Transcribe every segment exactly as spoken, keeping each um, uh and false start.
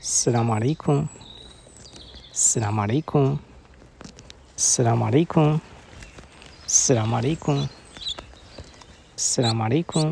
السلام عليكم. السلام عليكم. السلام عليكم. السلام عليكم. السلام عليكم.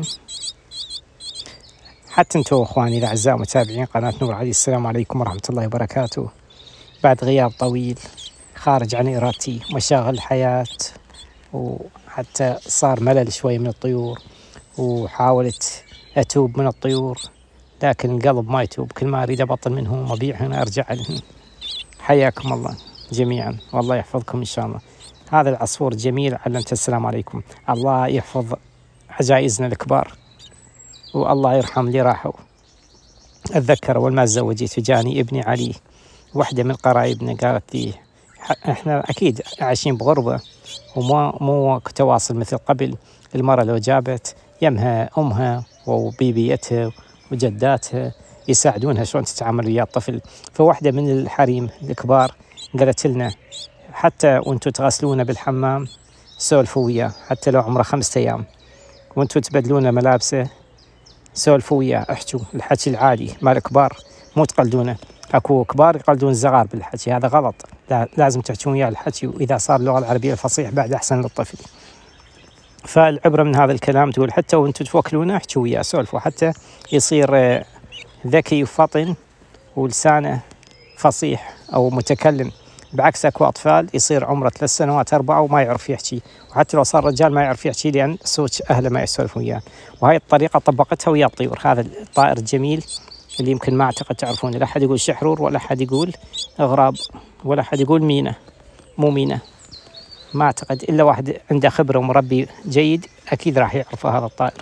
حتى انتم اخواني الاعزاء متابعين قناة نور علي، السلام عليكم ورحمة الله وبركاته. بعد غياب طويل خارج عن ارادتي، مشاغل الحياة، وحتى صار ملل شوي من الطيور، وحاولت اتوب من الطيور لكن القلب ما يتوب، كل ما اريد ابطل منهم ابيعهم ارجع لهم. حياكم الله جميعا والله يحفظكم ان شاء الله. هذا العصفور الجميل علمته السلام عليكم. الله يحفظ عجائزنا الكبار والله يرحم اللي راحوا. اتذكر اول ما تزوجت وجاني ابني علي، واحدة من قرايبنا قالت لي احنا اكيد عايشين بغربة ومو مو تواصل مثل قبل، المرة لو جابت يمها امها وبيبيتها وجداتها يساعدونها شلون تتعامل ويا الطفل. فواحدة من الحريم الكبار قالت لنا حتى وانتم تغسلونه بالحمام سولفوا وياه، حتى لو عمره خمسة ايام وانتم تبدلونه ملابسه سولفوا وياه، احجوا الحكي العادي مال الكبار، مو تقلدونه. اكو كبار يقلدون الصغار بالحكي، هذا غلط، لا لازم تحجون وياه الحكي، واذا صار اللغة العربية الفصيح بعد احسن للطفل. فالعبرة من هذا الكلام تقول حتى وانتم توكلونه احجوا وياه سولفوا، حتى يصير ذكي وفطن ولسانه فصيح او متكلم. بعكس اكو اطفال يصير عمره ثلاث سنوات اربعه وما يعرف يحكي، وحتى لو صار رجال ما يعرف يحكي لان صوت اهله ما يسولفون وياه. وهاي الطريقه طبقتها ويا الطيور. هذا الطائر الجميل اللي يمكن ما اعتقد تعرفونه، لا احد يقول شحرور ولا احد يقول غراب ولا احد يقول مينه، مو مينه، ما اعتقد الا واحد عنده خبره ومربي جيد اكيد راح يعرف هذا الطائر.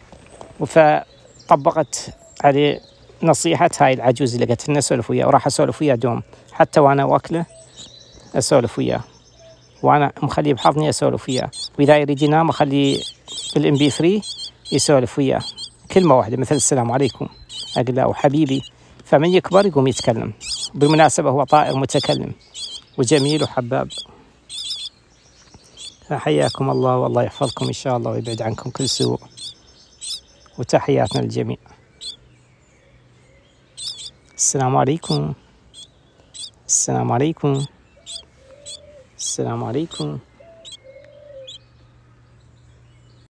فطبقت عليه نصيحة هاي العجوز اللي قالت لنا اسولف وياه، وراح اسولف وياه دوم، حتى وانا واكله اسولف وياه، وانا مخليه بحضني اسولف وياه، واذا يريد ينام اخليه بالام بي ثلاثة يسولف وياه كلمة واحدة مثل السلام عليكم اقول له وحبيبي، فمن يكبر يقوم يتكلم. بالمناسبة هو طائر متكلم وجميل وحباب. فحياكم الله والله يحفظكم ان شاء الله ويبعد عنكم كل سوء، وتحياتنا للجميع. السلام عليكم. السلام عليكم. السلام عليكم.